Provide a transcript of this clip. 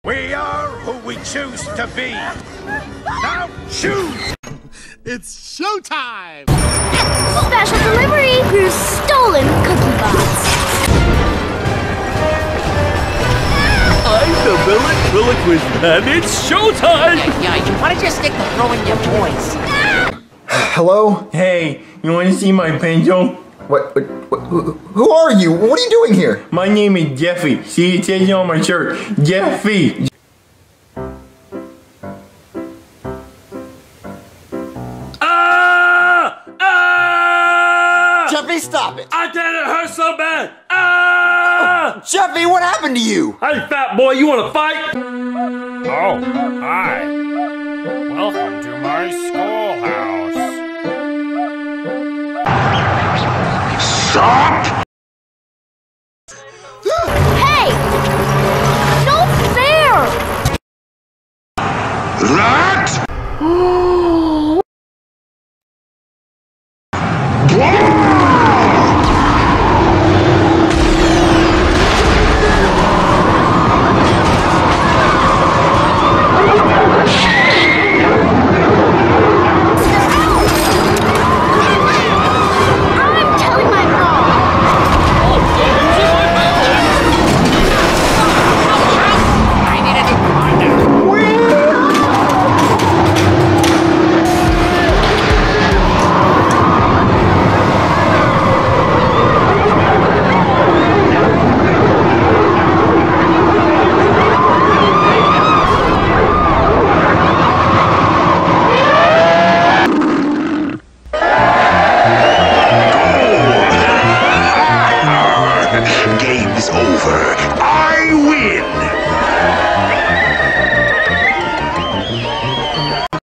We are who we choose to be. Now choose! It's showtime! Special delivery through stolen cookie box. I'm the Villaintriloquist, and it's showtime! Yeah, why don't you stick to throwing your toys? Hello? Hey, you want to see my pencil? What, who are you? What are you doing here? My name is Jeffy. See, it says it on my shirt. Jeffy. Jeffy, stop it! I did it hurt so bad! Ah! Jeffy, what happened to you? Hey, fat boy, you want to fight? Oh, hi. Welcome to my schoolhouse. Stop! Hey! No fair! That